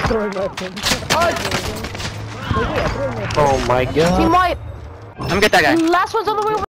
throwing weapons. Oh my god. Team white. Come get that guy. Last one's on the way over.